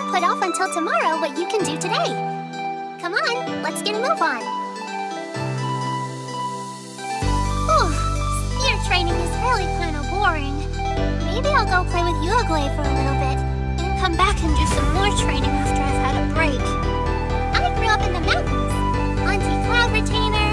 put off until tomorrow what you can do today. Come on, let's get a move on. Whew, spear training is really kind of boring. Maybe I'll go play with Uruguay for a little bit, then come back and do some more training after I've had a break. I grew up in the mountains. Auntie Cloud Retainer,